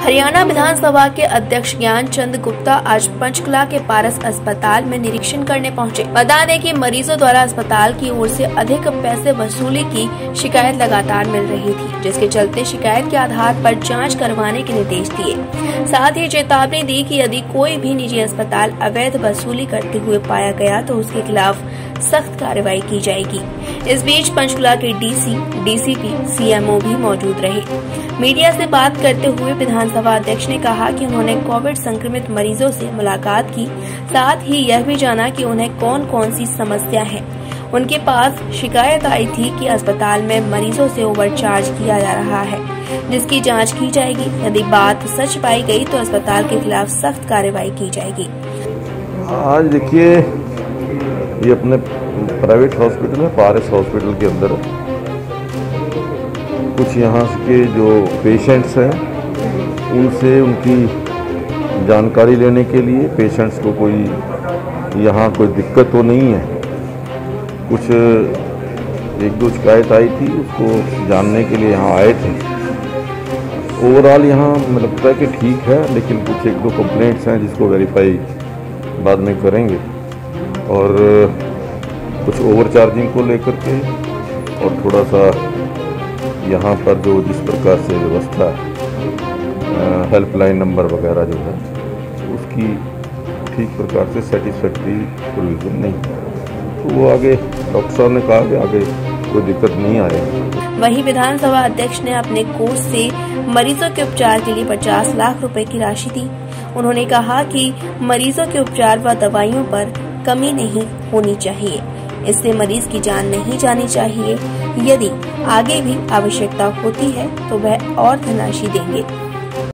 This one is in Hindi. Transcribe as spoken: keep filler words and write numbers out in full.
हरियाणा विधानसभा के अध्यक्ष ज्ञान चंद गुप्ता आज पंचकुला के पारस अस्पताल में निरीक्षण करने पहुंचे। बता दें कि मरीजों द्वारा अस्पताल की ओर से अधिक पैसे वसूली की शिकायत लगातार मिल रही थी, जिसके चलते शिकायत के आधार पर जांच करवाने के निर्देश दिए। साथ ही चेतावनी दी कि यदि कोई भी निजी अस्पताल अवैध वसूली करते हुए पाया गया तो उसके खिलाफ सख्त कार्रवाई की जाएगी। इस बीच पंचकुला के डीसी, डीसीपी, सीएमओ भी मौजूद रहे। मीडिया से बात करते हुए विधानसभा अध्यक्ष ने कहा कि उन्होंने कोविड संक्रमित मरीजों से मुलाकात की, साथ ही यह भी जाना कि उन्हें कौन कौन सी समस्या है। उनके पास शिकायत आई थी कि अस्पताल में मरीजों से ओवरचार्ज किया जा रहा है, जिसकी जांच की जाएगी। यदि बात सच पाई गई तो अस्पताल के खिलाफ सख्त कार्रवाई की जाएगी। आज देखिए, ये अपने प्राइवेट हॉस्पिटल है, पारस हॉस्पिटल के अंदर कुछ यहाँ के जो पेशेंट्स हैं उनसे उनकी जानकारी लेने के लिए, पेशेंट्स को कोई यहाँ कोई दिक्कत तो नहीं है, कुछ एक दो शिकायत आई थी, उसको जानने के लिए यहाँ आए थे। ओवरऑल यहाँ मुझे लगता है कि ठीक है, लेकिन कुछ एक दो कंप्लेंट्स हैं जिसको वेरीफाई बाद में करेंगे, और कुछ ओवर चार्जिंग को लेकर के, और थोड़ा सा यहाँ पर जो जिस प्रकार से व्यवस्था हेल्पलाइन नंबर वगैरह जो है उसकी ठीक प्रकार से सेटिस्फैक्ट्री प्रोविजन नहीं है, तो वो आगे डॉक्टर साहब ने कहा कि आगे कोई दिक्कत नहीं आएगी। वहीं विधानसभा अध्यक्ष ने अपने कोष से मरीजों के उपचार के लिए पचास लाख रुपए की राशि दी। उन्होंने कहा कि मरीजों के उपचार व दवाइयों पर कमी नहीं होनी चाहिए, इससे मरीज की जान नहीं जानी चाहिए। यदि आगे भी आवश्यकता होती है तो वह और धनराशि देंगे।